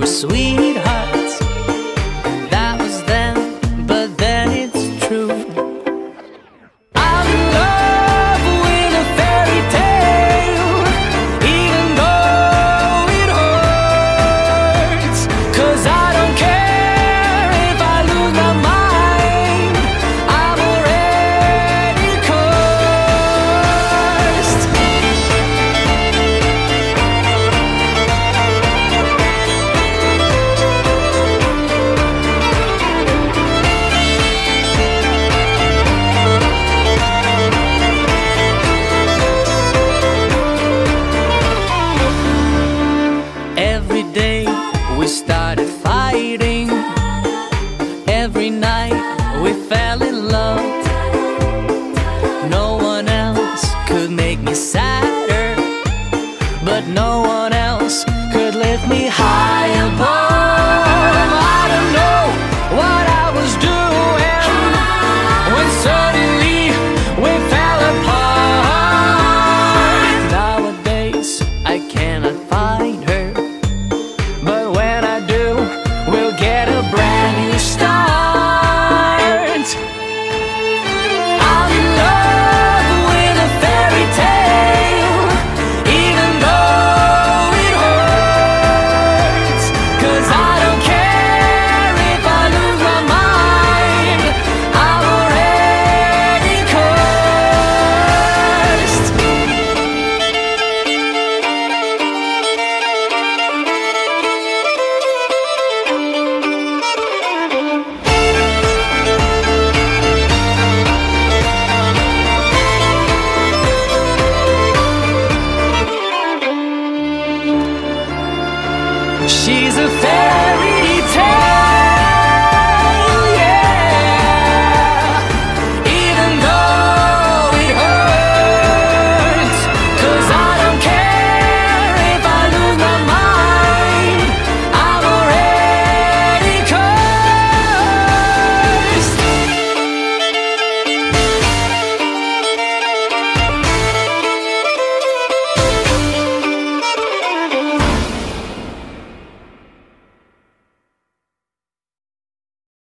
my sweetheart. That was then, but then it's true. I'm in love with a fairy tale, even though it hurts. 'Cause I don't care if I lose my mind, I'm already cursed. Every day we started fighting, every night we fell in love. No one else could make me sadder, but no one else could lift me high above. I don't know what I was doing when suddenly we fell apart. Nowadays I cannot find her, but when I do, we'll get a brand new start. I'm in love with a fairy tale, even though it hurts. 'Cause I don't care if I lose my mind, I'm already cursed. She's a fairy